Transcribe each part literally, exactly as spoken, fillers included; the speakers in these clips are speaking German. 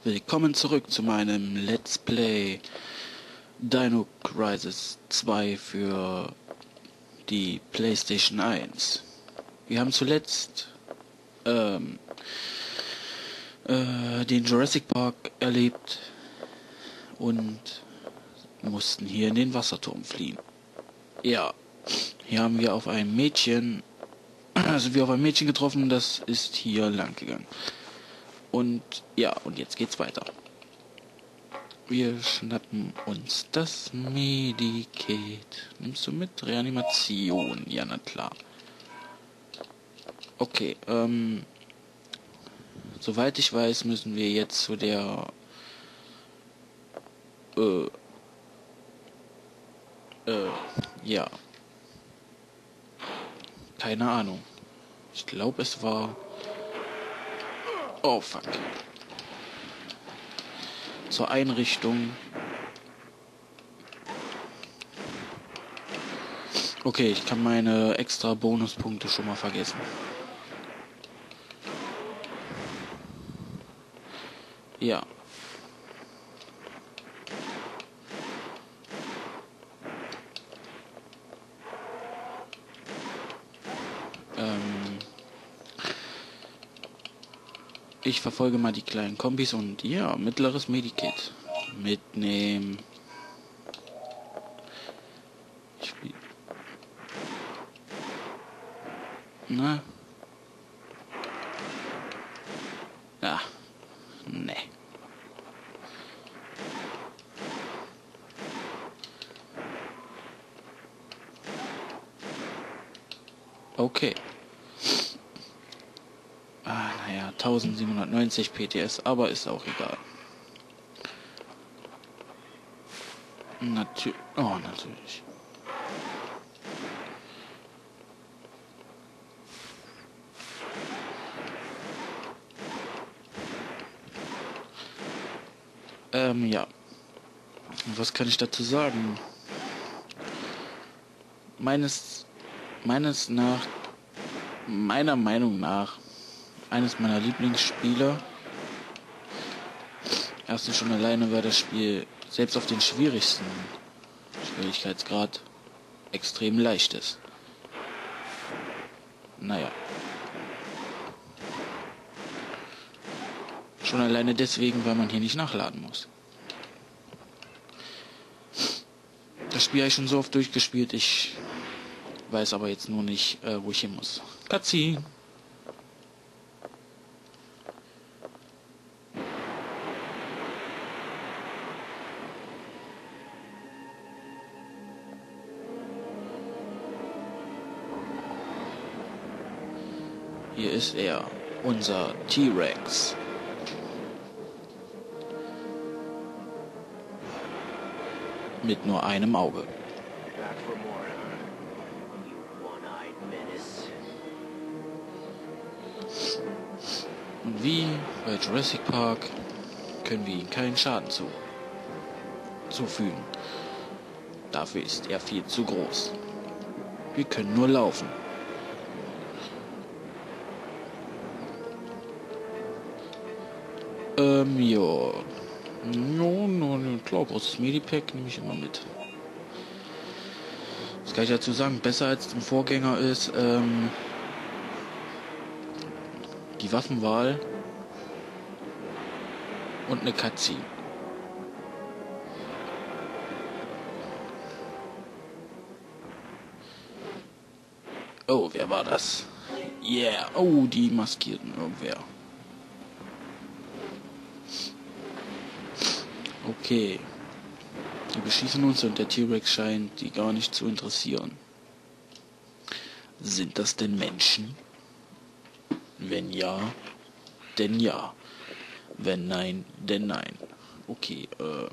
Willkommen zurück zu meinem Let's Play Dino Crisis zwei für die PlayStation eins. Wir haben zuletzt ähm, äh, den Jurassic Park erlebt und mussten hier in den Wasserturm fliehen. Ja, hier haben wir auf ein Mädchen, sind wir auf ein Mädchen getroffen, das ist hier lang gegangen. Und ja, und jetzt geht's weiter. Wir schnappen uns das Medikit. Nimmst du mit? Reanimation. Ja, na klar. Okay, ähm... soweit ich weiß, müssen wir jetzt zu der... Äh... Äh... Ja. Keine Ahnung. Ich glaube, es war... Oh, fuck. Zur Einrichtung. Okay, ich kann meine extra Bonuspunkte schon mal vergessen. Ja. Ähm... Ich verfolge mal die kleinen Kombis und ja, mittleres Medikit. Mitnehmen. Ich spiel... Na? Ja. Ne. Okay. Ah, naja, eintausendsiebenhundertneunzig P T S, aber ist auch egal. Natürlich. Oh, natürlich. Ähm, ja. Was kann ich dazu sagen? Meines, meines nach, meiner Meinung nach, eines meiner Lieblingsspiele. Erstens schon alleine, weil das Spiel selbst auf den schwierigsten Schwierigkeitsgrad extrem leicht ist. Naja. Schon alleine deswegen, weil man hier nicht nachladen muss. Das Spiel habe ich schon so oft durchgespielt, ich weiß aber jetzt nur nicht, äh, wo ich hin muss. Cutscene. Hier ist er, unser T-Rex. Mit nur einem Auge. Und wie bei Jurassic Park können wir ihm keinen Schaden zu, zufügen. Dafür ist er viel zu groß. Wir können nur laufen. Ähm, ja. No, no, no, klar, großes Medipack nehme ich immer mit. Was kann ich dazu sagen? Besser als im Vorgänger ist, ähm, die Waffenwahl und eine Cutscene. Oh, wer war das? Yeah, oh, die Maskierten, irgendwer. Okay. Die beschießen uns und der T-Rex scheint die gar nicht zu interessieren. Sind das denn Menschen? Wenn ja, denn ja. Wenn nein, denn nein. Okay, äh.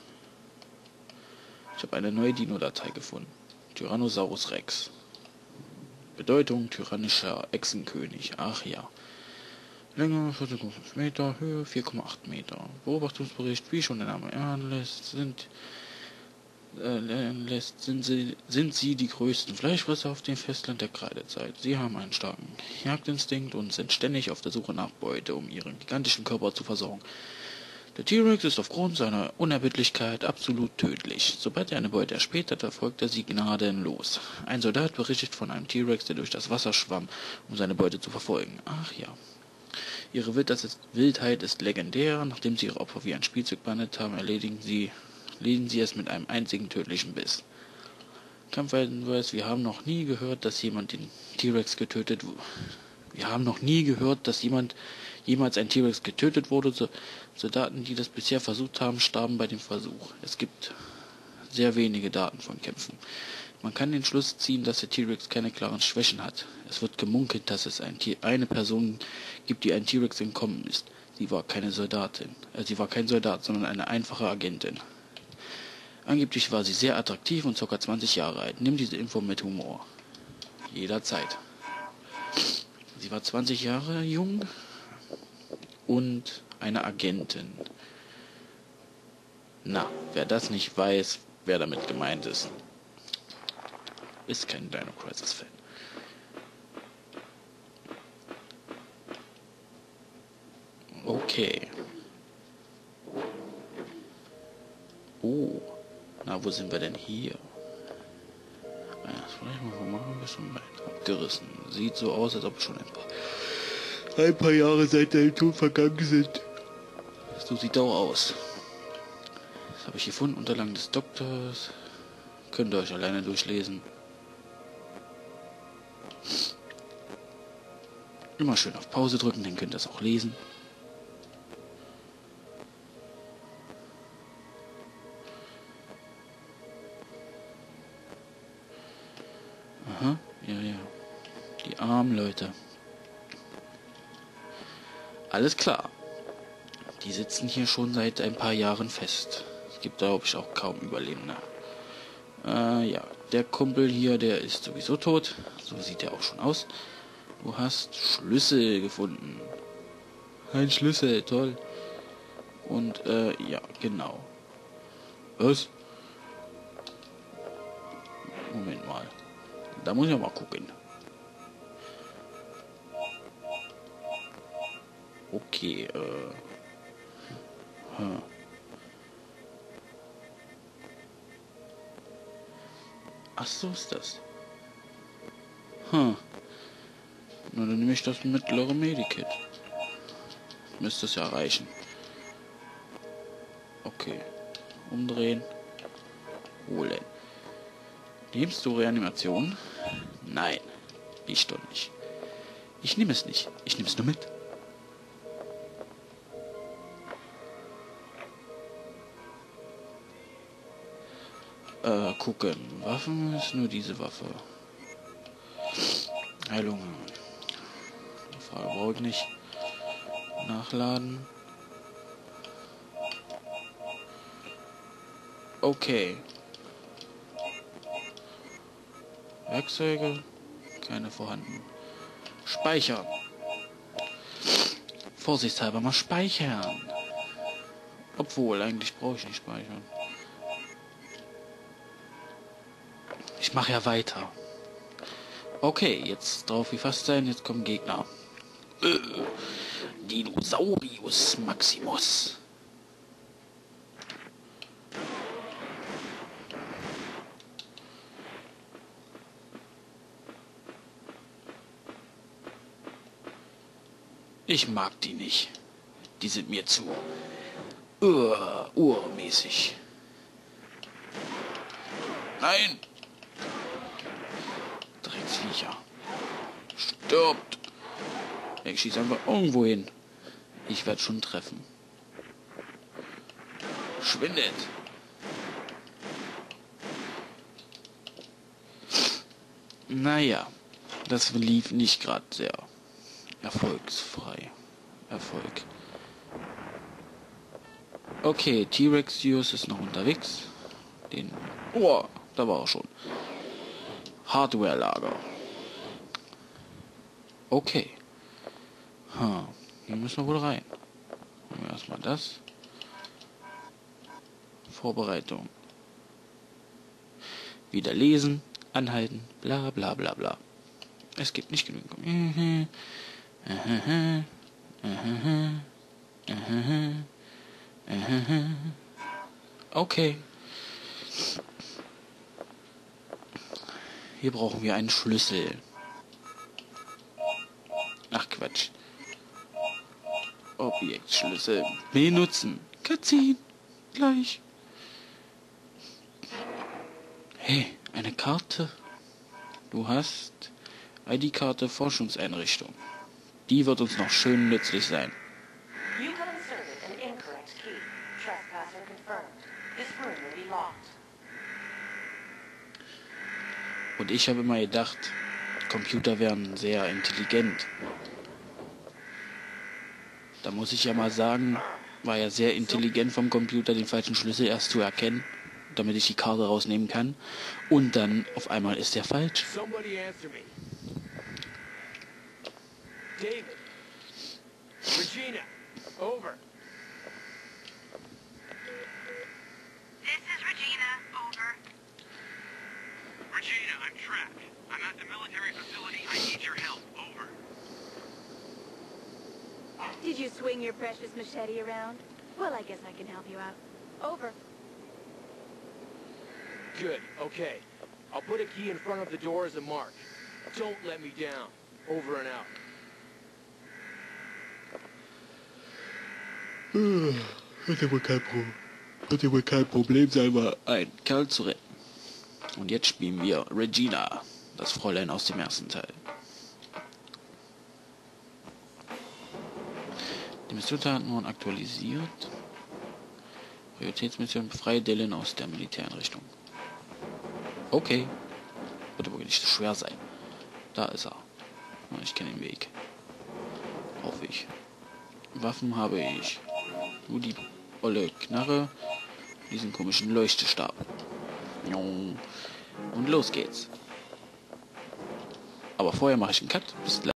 Ich habe eine neue Dino-Datei gefunden. Tyrannosaurus Rex. Bedeutung tyrannischer Echsenkönig. Ach ja. Länge vierzig Komma fünf Meter, Höhe vier Komma acht Meter. Beobachtungsbericht, wie schon der Name erahnen lässt, sind, äh, lässt, sind, sie, sind sie die größten Fleischfresser auf dem Festland der Kreidezeit. Sie haben einen starken Jagdinstinkt und sind ständig auf der Suche nach Beute, um ihren gigantischen Körper zu versorgen. Der T-Rex ist aufgrund seiner Unerbittlichkeit absolut tödlich. Sobald er eine Beute erspäht hat, verfolgt er sie gnadenlos. Ein Soldat berichtet von einem T-Rex, der durch das Wasser schwamm, um seine Beute zu verfolgen. Ach ja. Ihre Wildheit ist legendär. Nachdem sie ihre Opfer wie ein Spielzeug behandelt haben, erledigen sie, erledigen sie es mit einem einzigen tödlichen Biss. Kampfhinweis: Wir haben noch nie gehört, dass jemand den T-Rex getötet wurde. Wir haben noch nie gehört, dass jemand jemals ein T-Rex getötet wurde. So, Soldaten, die das bisher versucht haben, starben bei dem Versuch. Es gibt sehr wenige Daten von Kämpfen. Man kann den Schluss ziehen, dass der T-Rex keine klaren Schwächen hat. Es wird gemunkelt, dass es ein eine Person gibt, die ein T-Rex entkommen ist. Sie war keine Soldatin. Äh, sie war kein Soldat, sondern eine einfache Agentin. Angeblich war sie sehr attraktiv und ca. zwanzig Jahre alt. Nimm diese Info mit Humor. Jederzeit. Sie war zwanzig Jahre jung und eine Agentin. Na, wer das nicht weiß, wer damit gemeint ist, ist kein Dino Crisis Fan. Okay. Oh. Na, wo sind wir denn hier? Ja, vielleicht mal ein bisschen weiter abgerissen. Sieht so aus, als ob schon ein paar, ein paar Jahre seit deinem Tod vergangen sind. So sieht auch aus. Das habe ich gefunden, Unterlagen des Doktors. Könnt ihr euch alleine durchlesen. Immer schön auf Pause drücken, dann könnt ihr das auch lesen. Aha, ja, ja. Die armen Leute. Alles klar. Die sitzen hier schon seit ein paar Jahren fest. Es gibt, glaube ich, auch kaum Überlebende. Äh, ja. Der Kumpel hier, der ist sowieso tot. So sieht er auch schon aus. Du hast Schlüssel gefunden. Ein Schlüssel, toll. Und, äh, ja, genau. Was? Moment mal. Da muss ich auch mal gucken. Okay, äh. Hm. Ach so ist das. Hm. Na, dann nehme ich das mittlere Medikit. Müsste es ja reichen. Okay. Umdrehen. Holen. Nimmst du Reanimation? Nein. Ich doch nicht. Ich nehme es nicht. Ich nehme es nur mit. Äh, gucken. Waffen ist nur diese Waffe. Heilung. Die Frage brauche ich nicht. Nachladen. Okay. Werkzeuge. Keine vorhanden. Speichern. Vorsichtshalber mal speichern. Obwohl, eigentlich brauche ich nicht speichern. Ich mache ja weiter. Okay, jetzt drauf wie fast sein, jetzt kommen Gegner. Äh, Dinosaurius Maximus. Ich mag die nicht. Die sind mir zu ur, urmäßig. Nein! Drecksviecher. Stirbt! Ich schieße einfach irgendwo hin. Ich werde schon treffen. Schwindet! Naja, das lief nicht gerade sehr erfolgsfrei. Erfolg. Okay, T-Rex-Dios ist noch unterwegs. Den. Oh, da war er schon. Hardware-Lager. Okay. Hm, hier müssen wir wohl rein. Machen wir erstmal das. Vorbereitung. Wieder lesen, anhalten, bla bla bla bla. Es gibt nicht genug. Mhm. Aha, aha, aha, aha, Okay. Hier brauchen wir einen Schlüssel. Ach Quatsch. Objektschlüssel benutzen. Cutscene. Gleich. Hey, eine Karte. Du hast I D-Karte Forschungseinrichtung. Die wird uns noch schön nützlich sein. You have inserted an incorrect key. Trespasser confirmed. This room will be locked. Und ich habe immer gedacht, Computer wären sehr intelligent. Da muss ich ja mal sagen, war ja sehr intelligent vom Computer, den falschen Schlüssel erst zu erkennen, damit ich die Karte rausnehmen kann. Und dann auf einmal ist der falsch. Somebody answer me. David. Regina. Over. This is Regina. Over. Regina, I'm trapped. I'm at the military facility. I need your help. Over. Did you swing your precious machete around? Well, I guess I can help you out. Over. Good. Okay. I'll put a key in front of the door as a mark. Don't let me down. Over and out. Hätte wohl kein, Pro Hätte wohl kein Problem sein, mal einen Kerl zu retten. Und jetzt spielen wir Regina, das Fräulein aus dem ersten Teil. Die Missionsdaten wurden aktualisiert. Prioritätsmission: befreie Dylan aus der Militäreinrichtung. Okay. Wird aber nicht so schwer sein. Da ist er. Ich kenne den Weg. Hoffe ich. Waffen habe ich. Nur die olle Knarre. Diesen komischen Leuchtestab. Und los geht's. Aber vorher mache ich einen Cut. Bis gleich.